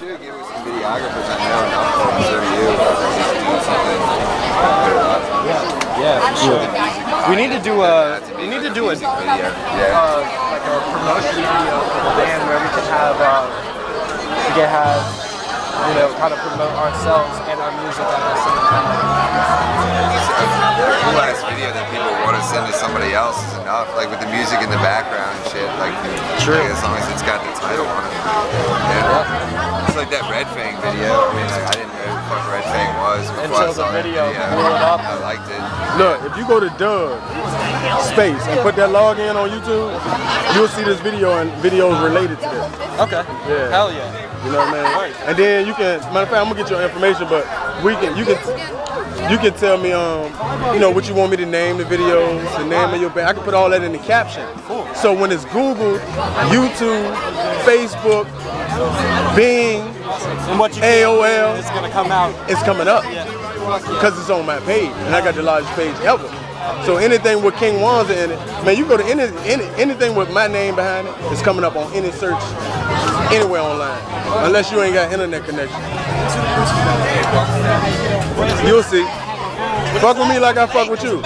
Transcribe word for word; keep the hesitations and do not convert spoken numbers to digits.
should get with some videographers I know and I'll call them to you. Just do something. Yeah, yeah, for sure. We need to do a, we need to do a, video. uh, Yeah. like a promotion video for the band where we can have, uh, we can have, you know, kind of promote ourselves and our music at the same time. A cool ass video that people want to send to somebody else is enough. Like with the music in the background and shit. Like, True. like, as long as it's got the title on it. Yeah. It's like that Red Fang video. I mean, like, I didn't know who the fuck Red Fang was before Until I saw the video that video. blew it up. I liked it. Look, if you go to Doug Space and put that log in on YouTube, you'll see this video and videos related to this. Okay. Yeah. Hell yeah. You know what I mean? And then you can, matter of fact, I'm gonna get your information, but we can, you can, you can tell me, um, you know, what you want me to name the videos, the name of your band. I can put all that in the caption. Cool. So when it's Google, YouTube, Facebook, Bing, And what you A O L, it's gonna come out. it's coming up Yeah. because it's on my page, and I got the largest page ever. So anything with King Wanza in it, man, you go to any, any anything with my name behind it, it's coming up on any search anywhere online, unless you ain't got internet connection. You'll see. Fuck with me like I fuck with you.